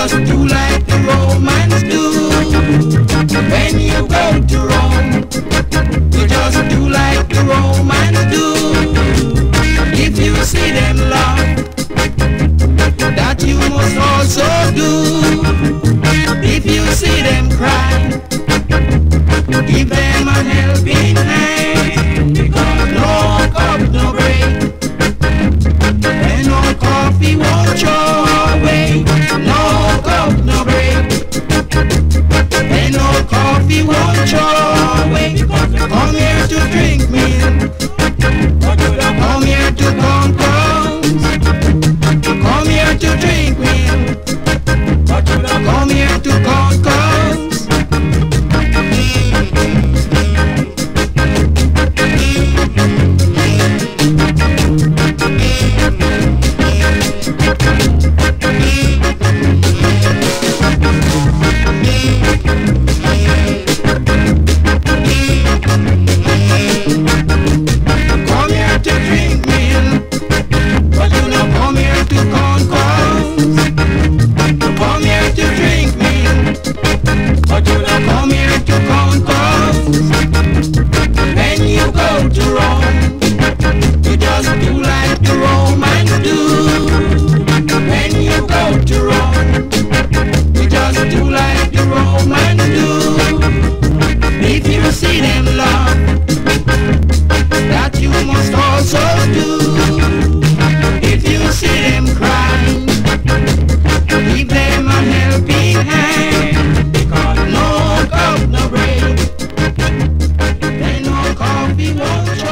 just do like the Romans do. When you go to Rome, you just do like the Romans do. If you see them laugh, that you must also do. If you see them cry, give them a helping hand. Because no cup, no break, and no coffee won't throw away. No cup, no break, and no coffee won't throw away. Come here to drink milk, come here to concourse, come here to drink milk, come here to concourse. See them love, that you must also do. If you see them cry, give them a helping hand. Because no cup, no break, and no coffee won't